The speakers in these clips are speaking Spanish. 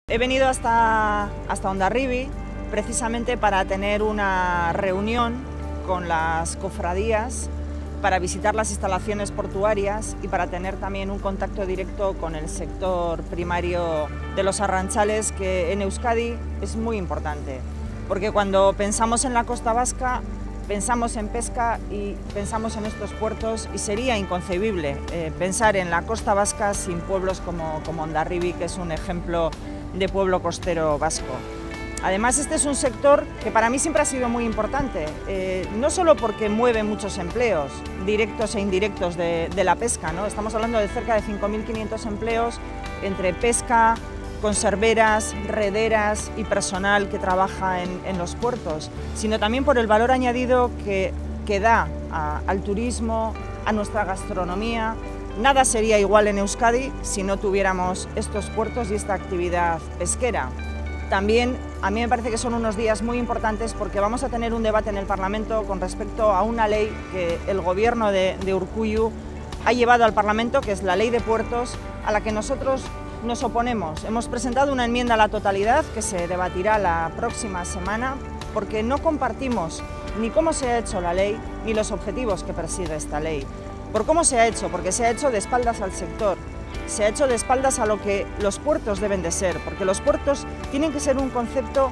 He venido hasta Hondarribia precisamente para tener una reunión con las cofradías, para visitar las instalaciones portuarias y para tener también un contacto directo con el sector primario de los arranchales, que en Euskadi es muy importante, porque cuando pensamos en la costa vasca pensamos en pesca y pensamos en estos puertos, y sería inconcebible pensar en la costa vasca sin pueblos como Hondarribia, que es un ejemplo de pueblo costero vasco. Además, este es un sector que para mí siempre ha sido muy importante, no solo porque mueve muchos empleos, directos e indirectos de la pesca, ¿no? Estamos hablando de cerca de 5.500 empleos entre pesca, conserveras, rederas y personal que trabaja en los puertos, sino también por el valor añadido que da al turismo, a nuestra gastronomía. Nada sería igual en Euskadi si no tuviéramos estos puertos y esta actividad pesquera. También a mí me parece que son unos días muy importantes porque vamos a tener un debate en el Parlamento con respecto a una ley que el gobierno de Urkullu ha llevado al Parlamento, que es la Ley de Puertos, a la que nosotros nos oponemos. Hemos presentado una enmienda a la totalidad que se debatirá la próxima semana porque no compartimos ni cómo se ha hecho la ley ni los objetivos que persigue esta ley. ¿Por cómo se ha hecho? Porque se ha hecho de espaldas al sector, se ha hecho de espaldas a lo que los puertos deben de ser, porque los puertos tienen que ser un concepto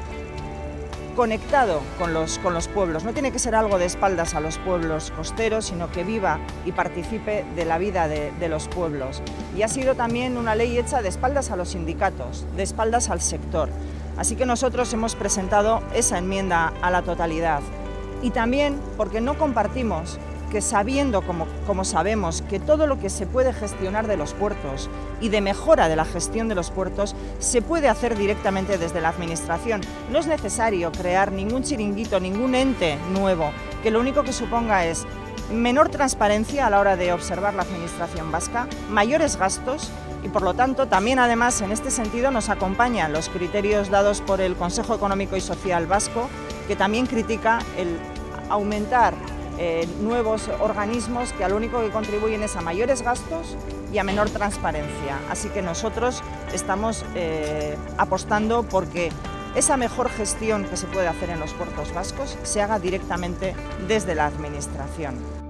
conectado con los pueblos, no tiene que ser algo de espaldas a los pueblos costeros, sino que viva y participe de la vida de los pueblos. Y ha sido también una ley hecha de espaldas a los sindicatos, de espaldas al sector. Así que nosotros hemos presentado esa enmienda a la totalidad. Y también porque no compartimos que, sabiendo como sabemos que todo lo que se puede gestionar de los puertos y de mejora de la gestión de los puertos se puede hacer directamente desde la Administración. No es necesario crear ningún chiringuito, ningún ente nuevo, que lo único que suponga es menor transparencia a la hora de observar la Administración vasca, mayores gastos y, por lo tanto, también además en este sentido nos acompañan los criterios dados por el Consejo Económico y Social Vasco, que también critica el aumentar nuevos organismos que a lo único que contribuyen es a mayores gastos y a menor transparencia. Así que nosotros estamos apostando porque esa mejor gestión que se puede hacer en los puertos vascos se haga directamente desde la Administración.